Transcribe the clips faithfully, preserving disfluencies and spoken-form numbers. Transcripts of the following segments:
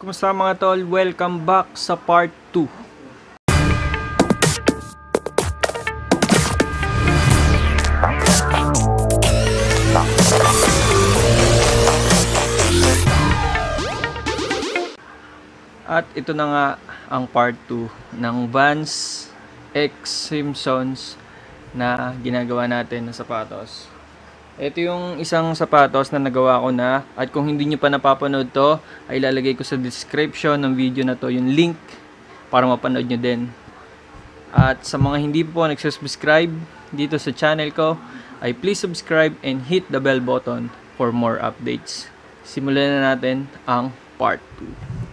Kumusta mga tol? Welcome back sa part two. At ito na nga ang part two ng Vans X Simpsons na ginagawa natin na sapatos. Ito yung isang sapatos na nagawa ko na, at kung hindi nyo pa napapanood to, ay ilalagay ko sa description ng video na to yung link para mapanood nyo din. At sa mga hindi po nagsubscribe dito sa channel ko, ay please subscribe and hit the bell button for more updates. Simulan na natin ang part two.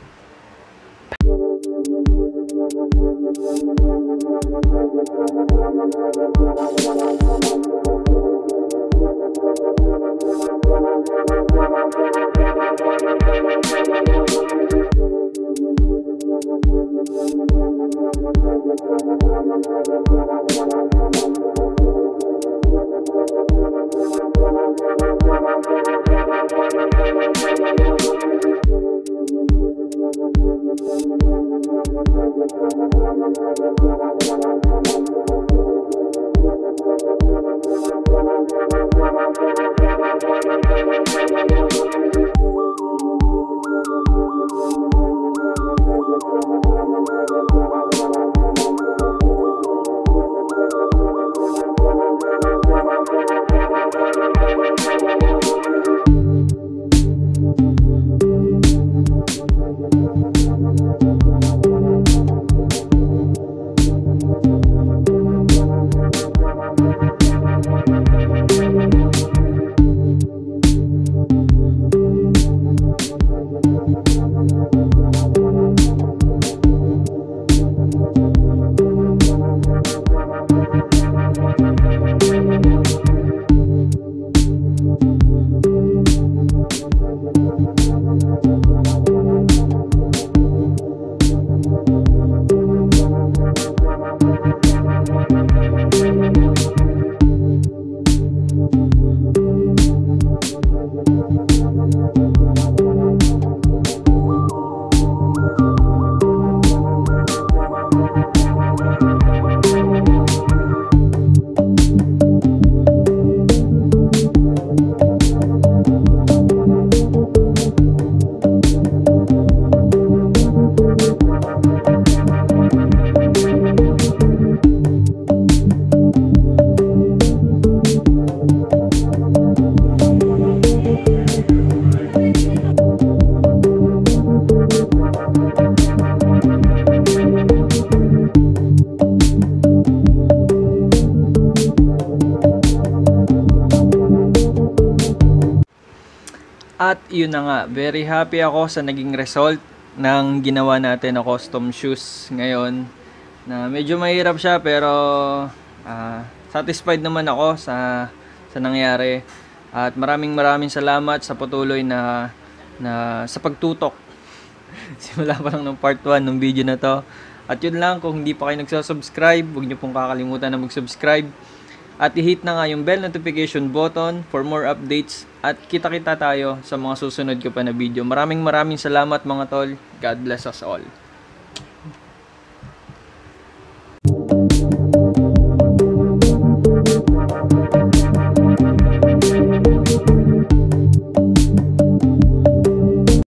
At yun na nga, very happy ako sa naging result ng ginawa natin na custom shoes ngayon. Na medyo mahirap siya pero uh, satisfied naman ako sa, sa nangyari. At maraming maraming salamat sa patuloy na, na sa pagtutok. Simula pa lang ng part one ng video na to. At yun lang, kung hindi pa kayo nagsasubscribe, huwag niyo pong kakalimutan na mag-subscribe. At i-hit na nga yung bell notification button for more updates. At kita-kita tayo sa mga susunod ko pa na video. Maraming maraming salamat mga tol. God bless us all.